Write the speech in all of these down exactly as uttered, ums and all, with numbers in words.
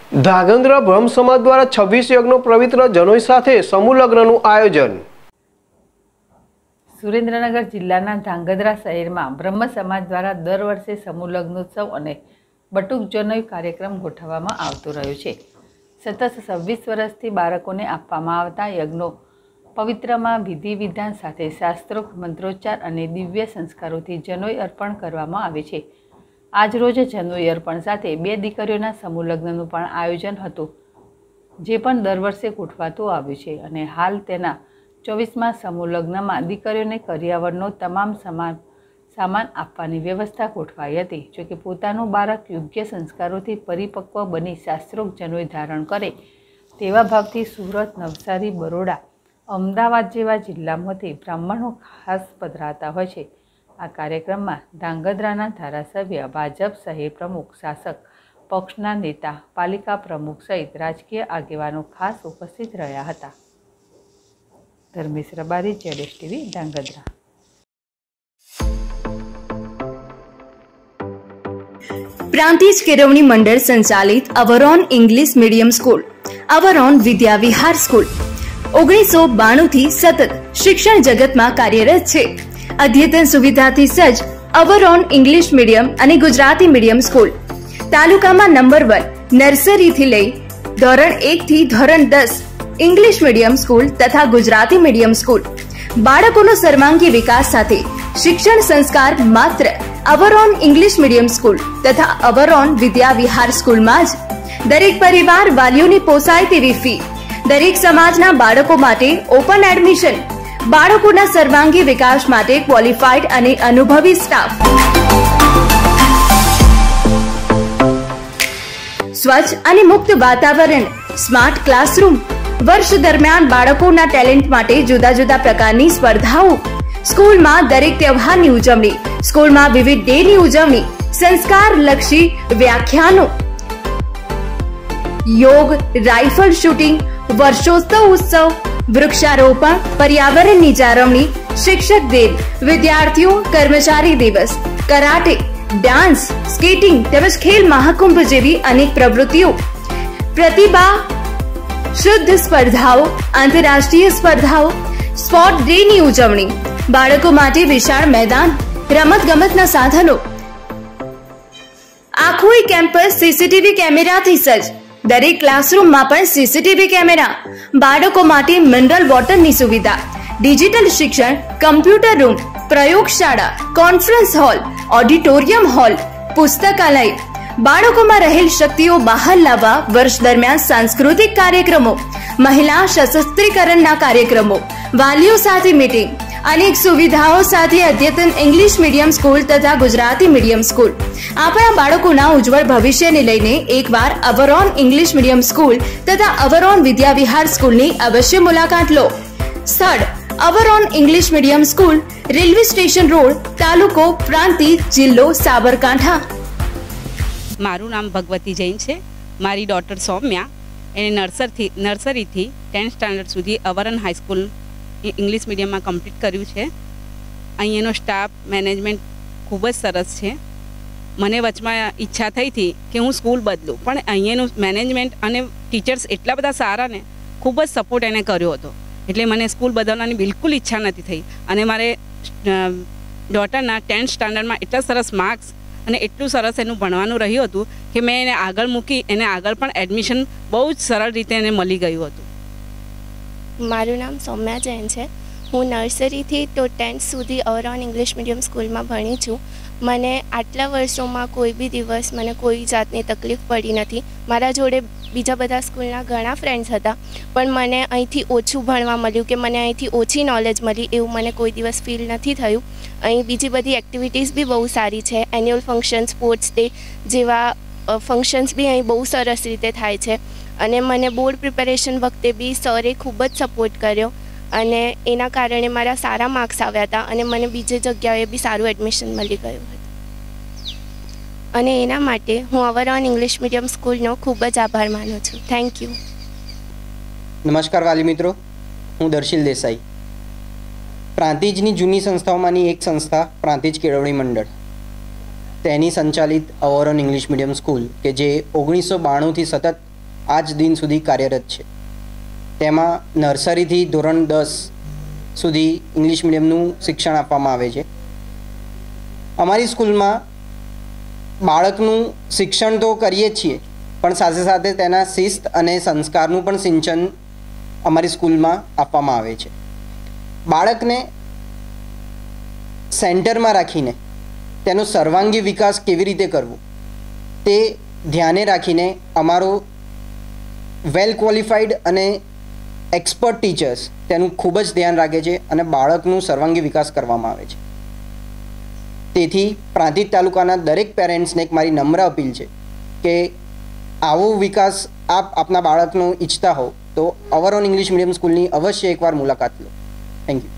ધાંગધ્રા બ્રહ્મ સમાજ દ્વારા છવ્વીસ યજ્ઞો પવિત્ર જનોઈ સાથે સમૂહ લગ્નનું આયોજન। સુરેન્દ્રનગર જિલ્લાના ધાંગધ્રા શહેરમાં બ્રહ્મ સમાજ દ્વારા દર વર્ષે સમૂહ લગ્નોત્સવ અને બટુક જનોઈ કાર્યક્રમ ગોઠવવામાં આવતો રહ્યો છે। સતત છવ્વીસ વર્ષથી બાળકોને આપવામાં આવતા યજ્ઞો પવિત્રમાં વિધિ વિધાન સાથે શાસ્ત્રોક્ત મંત્રોચ્ચાર અને દિવ્ય સંસ્કારોથી જનોઈ અર્પણ કરવામાં આવે છે। આજ રોજ જનોઈ અર્પણ સાથે બે દીકરીઓના સમૂહ લગ્નનું પણ આયોજન હતું, જે પણ દર વર્ષે ગોઠવાતું આવ્યું છે અને હાલ તેના ચોવીસમાં સમૂહ લગ્નમાં દીકરીઓને કરિયાવરનો તમામ સામાન સામાન આપવાની વ્યવસ્થા ગોઠવાઈ હતી। જોકે પોતાનું બાળક યોગ્ય સંસ્કારોથી પરિપક્વ બની શાસ્ત્રોક્ત જનોઈ ધારણ કરે તેવા ભાવથી સુરત, નવસારી, બરોડા, અમદાવાદ જેવા જિલ્લામાંથી બ્રાહ્મણો ખાસ પધરાતા હોય છે। આ કાર્યક્રમમાં ધાંગધ્રાના ધારાસભ્ય, ભાજપ શહેર પ્રમુખ, શાસક પક્ષના નેતા, પાલિકા પ્રમુખ સહિત રાજકીય આગેવાનો ખાસ ઉપસ્થિત રહ્યા હતા। ધર્મેશ રબારી, જેડેશ ટીવી, ધાંગધ્રા। પ્રાંતિજ કેળવણી મંડળ સંચાલિત our own English medium school, our own Vidya Vihar school ઓગણીસો બાણું થી સતત શિક્ષણ જગતમાં કાર્યરત છે। અદ્યતન સુવિધાથી સજ્જ અવરોન ઇંગ્લિશ મીડિયમ અને ગુજરાતી મીડિયમ સ્કૂલ તાલુકામાં નંબર વન, નર્સરીથી લઈ ધોરણ એક થી ધોરણ દસ ઇંગ્લિશ મીડિયમ સ્કૂલ તથા ગુજરાતી મીડિયમ સ્કૂલ બાળકોનો સર્વાંગી વિકાસ સાથે શિક્ષણ સંસ્કાર માત્ર અવરોન ઇંગ્લિશ મીડિયમ સ્કૂલ તથા અવરોન વિદ્યા વિહાર સ્કૂલમાં જ। દરેક પરિવાર વાલીઓની પોસાય તેવી ફી, દરેક સમાજના બાળકો માટે ઓપન એડમિશન, બાળકોના સર્વાંગી વિકાસ માટે ક્વોલિફાઈડ અને અનુભવી સ્ટાફ, સ્વચ્છ અને મુક્ત વાતાવરણ, સ્માર્ટ ક્લાસરૂમ, વર્ષ દરમિયાન બાળકોના ટેલેન્ટ માટે જુદા જુદા પ્રકારની સ્પર્ધાઓ, સ્કૂલમાં દરેક તહેવારની ઉજવણી, સ્કૂલમાં વિવિધ ડેની ઉજવણી, સંસ્કારલક્ષી વ્યાખ્યાનો, યોગ, રાઇફલ શૂટિંગ, વર્ષોત્સવ ઉત્સવ, વૃક્ષારોપણ, પર્યાવરણની જાળવણી, શિક્ષક દિન, વિદ્યાર્થીઓ કર્મચારી દિવસ, કરાટે, ડાન્સ, સ્કેટિંગ તેમજ ખેલ મહાકુંભ જેવી અનેક પ્રવૃત્તિઓ, પ્રતિભા શુદ્ધ સ્પર્ધાઓ, આંતરરાષ્ટ્રીય સ્પર્ધાઓ, સ્પોર્ટ ડેની ઉજવણી, બાળકો માટે વિશાળ મેદાન, રમત ગમતના સાધનો, આખું કેમ્પસ સીસીટીવી કેમેરાથી સજ્જ, દરેક ક્લાસરૂમમાં પણ સીસીટીવી કેમેરા, બાળકો માટે મિનરલ વોટરની સુવિધા, ડિજિટલ શિક્ષણ, કમ્પ્યુટર રૂમ, પ્રયોગશાળા, કોન્ફરન્સ હોલ, ઓડિટોરિયમ હોલ, પુસ્તકાલય, બાળકોમાં રહેલ શક્તિઓ બહાર લાવવા વર્ષ દરમિયાન સાંસ્કૃતિક કાર્યક્રમો, મહિલા સશસ્ત્રીકરણના કાર્યક્રમો, વાલીઓ સાથે મીટિંગ, અનેક સુવિધાઓ સાથે અદ્યતન ઇંગ્લિશ મીડિયમ સ્કૂલ તથા ગુજરાતી મીડિયમ સ્કૂલ આપણા બાળકોના ઉજ્જવળ ભવિષ્યને લઈને એકવાર અવરોન ઇંગ્લિશ મીડિયમ સ્કૂલ તથા અવરોન વિદ્યા વિહાર સ્કૂલની અવશ્ય મુલાકાત લો। સ્થળ our own English medium school, railway station road, તાલુકો પ્રાંતિજ, જિલ્લો સાબરકાંઠા। મારું નામ ભગવતી જૈન છે। મારી ડોટર સૌમ્યા એને નર્સરીથી નર્સરીથી ટેન્થ સ્ટાન્ડર્ડ સુધી અવરોન હાઈસ્કૂલ ઇંગ્લિશ મીડિયમમાં કમ્પ્લીટ કર્યું છે। અહીંયાનો સ્ટાફ, મેનેજમેન્ટ ખૂબ જ સરસ છે। મને વચમાં ઈચ્છા થઈ હતી કે હું સ્કૂલ બદલું, પણ અહીંયાનું મેનેજમેન્ટ અને ટીચર્સ એટલા બધા સારા ને ખૂબ જ સપોર્ટ એને કર્યો હતો, એટલે મને સ્કૂલ બદલવાની બિલકુલ ઈચ્છા નથી થઈ। અને મારે ડોટરના ટેન્થ સ્ટાન્ડર્ડમાં એટલા સરસ માર્ક્સ અને એટલું સરસ એનું ભણવાનું રહ્યું હતું કે મેં એને આગળ મૂકી, એને આગળ પણ એડમિશન બહુ જ સરળ રીતે એને મળી ગયું હતું। મારું નામ સૌમ્યા જૈન છે। હું નર્સરીથી તો ટેન્થ સુધી અવરોન ઇંગ્લિશ મીડિયમ સ્કૂલમાં ભણી છું। મને આટલા વર્ષોમાં કોઈ બી દિવસ મને કોઈ જાતની તકલીફ પડી નથી। મારા જોડે બીજા બધા સ્કૂલના ઘણા ફ્રેન્ડ્સ હતા, પણ મને અહીંથી ઓછું ભણવા મળ્યું કે મને અહીંથી ઓછી નોલેજ મળી એવું મને કોઈ દિવસ ફીલ નથી થયું। અહીં બીજી બધી એક્ટિવિટીઝ બી બહુ સારી છે। એન્યુઅલ ફંક્શન, સ્પોર્ટ્સ ડે જેવા ફંક્શન્સ બી અહીં બહુ સરસ રીતે થાય છે। અને મને બોર્ડ પ્રિપેરેશન વખતે બી સરે ખૂબ જ સપોર્ટ કર્યો અને એના કારણે મારા સારા માર્ક્સ આવ્યા હતા અને મને બીજી જગ્યાએ બી સારું એડમિશન મળી ગયું હતું। અને એના માટે હું અવરોન ઇંગ્લિશ મીડિયમ સ્કૂલનો ખૂબ જ આભાર માનું છું। Thank you. નમસ્કાર વાલી મિત્રો, હું દર્શિલ દેસાઈ। પ્રાંતિજની જૂની સંસ્થાઓમાંની એક સંસ્થા પ્રાંતિજ કેળવણી મંડળ, તેની સંચાલિત અવરોન ઇંગ્લિશ મીડિયમ સ્કૂલ કે જે ઓગણીસો બાણુંથી સતત આજ દિન સુધી કાર્યરત છે. તેમાં નર્સરીથી ધોરણ દસ સુધી ઇંગ્લિશ મીડિયમનું શિક્ષણ આપવામાં આવે છે. અમારી સ્કૂલમાં બાળકનું શિક્ષણ તો કરીએ જ છીએ, પણ સાથે સાથે તેના શિસ્ત અને સંસ્કારનું પણ સિંચન અમારી સ્કૂલમાં આપવામાં આવે છે. બાળકને સેન્ટરમાં રાખીને તેનો સર્વાંગી વિકાસ કેવી રીતે કરવો તે ધ્યાને રાખીને અમારો વેલ ક્વોલિફાઈડ અને એક્સપર્ટ ટીચર્સ તેનું ખૂબ જ ધ્યાન રાખે છે અને બાળકનું સર્વાંગી વિકાસ કરવામાં આવે છે. તેથી પ્રાંતિજ તાલુકાના દરેક પેરેન્ટ્સને એક મારી નમ્ર અપીલ છે કે આવો વિકાસ આપ આપના બાળકનો ઈચ્છતા હો તો અવરોન ઇંગ્લિશ મીડિયમ સ્કૂલની અવશ્ય એકવાર મુલાકાત લો. Thank you.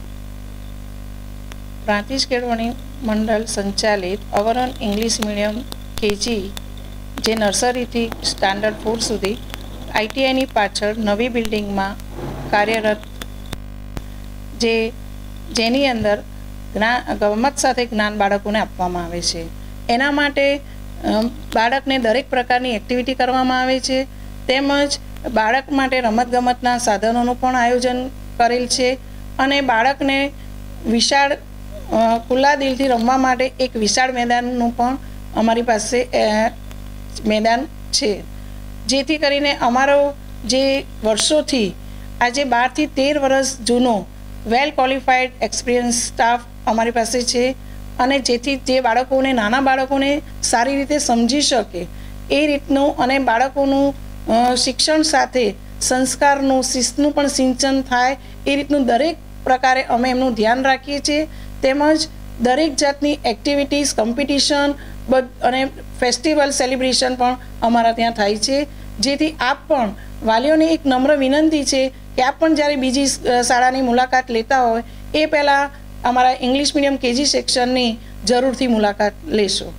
પ્રાંતિજ કેળવણી મંડળ સંચાલિત અવરોન ઇંગ્લિશ મીડિયમ કેજી જે નર્સરીથી સ્ટાન્ડર્ડ ફોર સુધી આઈટીઆઈની પાછળ નવી બિલ્ડિંગમાં કાર્યરત, જે જેની અંદર જ્ઞાન ગમત સાથે જ્ઞાન બાળકોને આપવામાં આવે છે. એના માટે બાળકને દરેક પ્રકારની એક્ટિવિટી કરવામાં આવે છે, તેમજ બાળક માટે રમતગમતના સાધનોનું પણ આયોજન કરેલ છે અને બાળકને વિશાળ ખુલ્લા દિલથી રમવા માટે એક વિશાળ મેદાનનું પણ અમારી પાસે મેદાન છે, જેથી કરીને અમારો જે વર્ષોથી આજે બારથી તેર વર્ષ જૂનો વેલ ક્વોલિફાઈડ એક્સપિરિયન્સ સ્ટાફ અમારી પાસે છે અને જેથી જે બાળકોને નાના બાળકોને સારી રીતે સમજી શકે એ રીતનું અને બાળકોનું શિક્ષણ સાથે સંસ્કારનું શિસ્તનું પણ સિંચન થાય એ રીતનું દરેક પ્રકારે અમે એમનું ધ્યાન રાખીએ છીએ. તેમજ દરેક જાતની એક્ટિવિટીઝ, કોમ્પિટિશન અને ફેસ્ટિવલ સેલિબ્રેશન પણ અમારા ત્યાં થાય છે. જેથી આપ પણ વાલીઓને એક નમ્ર વિનંતી છે કે આપ પણ જ્યારે બીજી શાળાની મુલાકાત લેતા હોય એ પહેલાં અમારા ઇંગ્લિશ મીડિયમ કેજી સેક્શનની જરૂરથી મુલાકાત લેશો.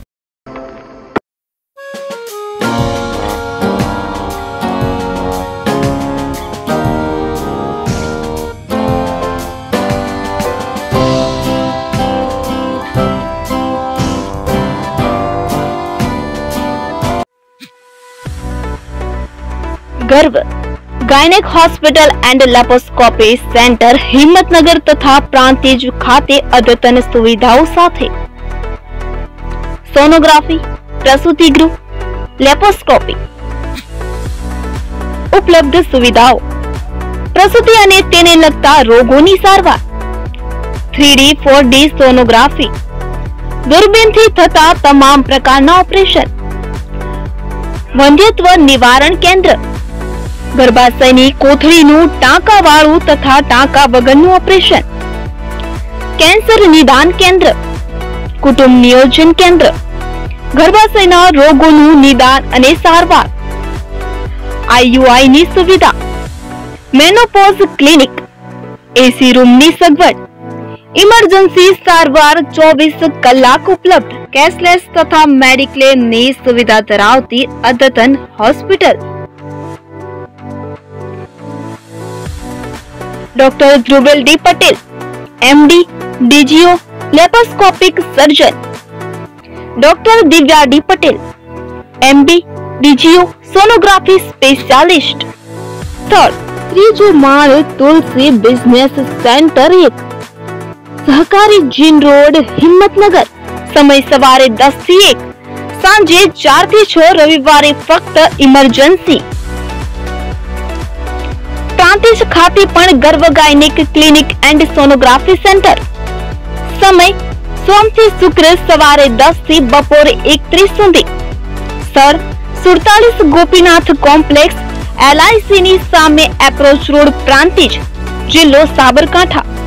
Garv gynaec hospital and laparoscopy centre Himmatnagar तथा प्रांतिज खाते अद्यतन सुविधाओं साथे सोनोग्राफी, प्रसूति गृह, लेप्रोस्कोपी उपलब्ध सुविधाओं, प्रसूति अने तेने लगता रोगोनी सारवार, three D four D sonography, दूरबीन थी थता तमाम प्रकारना ऑपरेशन, वंध्यत्व निवारण केंद्र, गर्भाशयनी कोथळीनुं टांकावाळुं तथा टांका वगरनुं ऑपरेशन, कैंसर निदान केंद्र, कुटुंब नियोजन केंद्र, गर्भाशयना रोगोनुं निदान अने सारवार, आईयूआई नी सुविधा, मेनोपॉज क्लिनिक, एसी रूम नी सगवड, इमरजन्सी सारवार चौबीस कलाक उपलब्ध, कैशलेस तथा मेडिक्लेम नी सुविधा धरावती अद्यतन hospital. Doctor Dhruvel D Patel, MD, DGO, laparoscopic surgeon. Doctor Divya D Patel, MD, DGO, sonography specialist. Third त्रीजो माल तुलसी बिजनेस सेंटर एक, सहकारी जीन रोड, हिम्मतनगर. समय सवारे दस थी एक, सांजे चार थी छ, रविवारे फक्त इमरजन्सी. प्रांतिज खाते पण Garv gynaec clinic and sonography centre. समय सोम थी शुक्र सवारे दस थी बपोरे एक त्रीस सुधी. सर सुड़तालीस गोपीनाथ कॉम्प्लेक्स, एलआईसी नी सामे एप्रोच रोड, प्रांतिज, जिल्लो साबरकांठा.